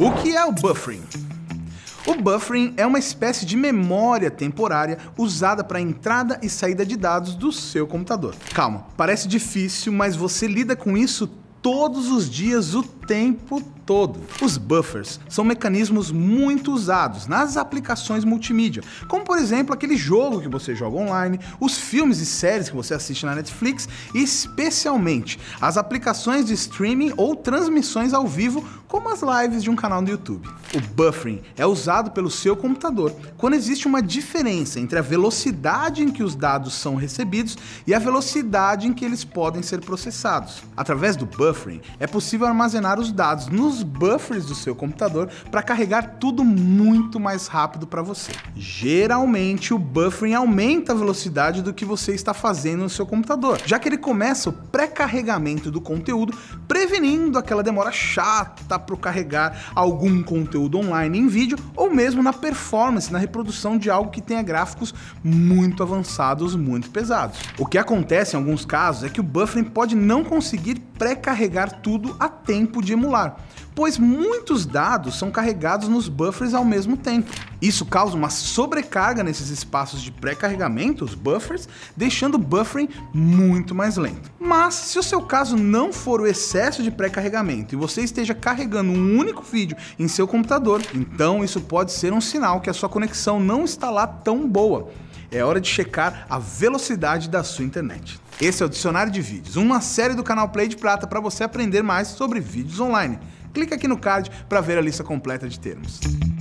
O que é o buffering? O buffering é uma espécie de memória temporária usada para entrada e saída de dados do seu computador. Calma, parece difícil, mas você lida com isso todos os dias, o tempo todo. Os buffers são mecanismos muito usados nas aplicações multimídia, como por exemplo aquele jogo que você joga online, os filmes e séries que você assiste na Netflix e especialmente as aplicações de streaming ou transmissões ao vivo, como as lives de um canal no YouTube. O buffering é usado pelo seu computador quando existe uma diferença entre a velocidade em que os dados são recebidos e a velocidade em que eles podem ser processados. Através do buffering, é possível armazenar os dados nos buffers do seu computador para carregar tudo muito mais rápido para você. Geralmente, o buffering aumenta a velocidade do que você está fazendo no seu computador, já que ele começa o pré-carregamento do conteúdo, prevenindo aquela demora chata para carregar algum conteúdo online em vídeo ou mesmo na performance, na reprodução de algo que tenha gráficos muito avançados, muito pesados. O que acontece em alguns casos é que o buffering pode não conseguir pré-carregar tudo a tempo de emular, pois muitos dados são carregados nos buffers ao mesmo tempo. Isso causa uma sobrecarga nesses espaços de pré-carregamento, os buffers, deixando o buffering muito mais lento. Mas se o seu caso não for o excesso de pré-carregamento e você esteja carregando um único vídeo em seu computador, então isso pode ser um sinal que a sua conexão não está lá tão boa. É hora de checar a velocidade da sua internet. Esse é o Dicionário de Vídeos, uma série do canal Play de Prata para você aprender mais sobre vídeos online. Clique aqui no card para ver a lista completa de termos.